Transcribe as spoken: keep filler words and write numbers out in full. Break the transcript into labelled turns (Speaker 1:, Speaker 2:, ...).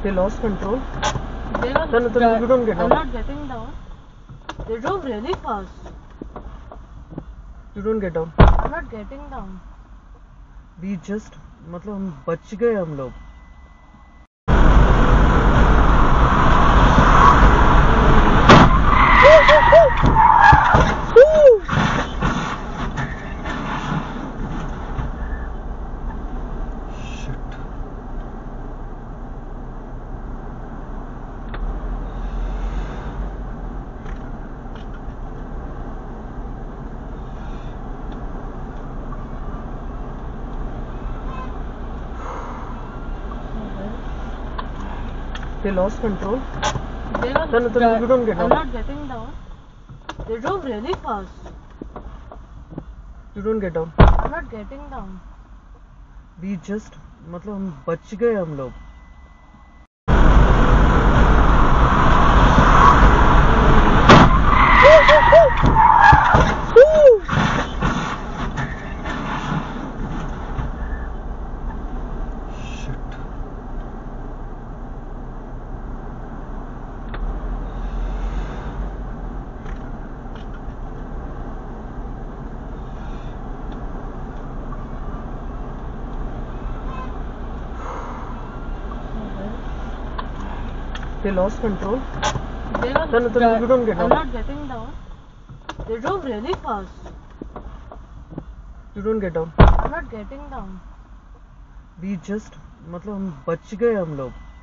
Speaker 1: They lost control.
Speaker 2: They were
Speaker 1: Then, then you don't get
Speaker 2: I'm
Speaker 1: down.
Speaker 2: not getting down. They drove really fast.
Speaker 1: You don't get down.
Speaker 2: I'm not getting down.
Speaker 1: We just मतलब हम बच गए हम लोग. They lost control.
Speaker 2: They were
Speaker 1: Then, then you don't get
Speaker 2: I'm
Speaker 1: down.
Speaker 2: not getting down. They drove really fast.
Speaker 1: You don't get down.
Speaker 2: I'm not getting down.
Speaker 1: We just मतलब हम बच गए हम लोग. They lost control.
Speaker 2: They were
Speaker 1: Then, then you don't get
Speaker 2: I'm
Speaker 1: down.
Speaker 2: not getting down. They drove really fast.
Speaker 1: You don't get down.
Speaker 2: I'm not getting down.
Speaker 1: We just मतलब हम बच गए हम लोग.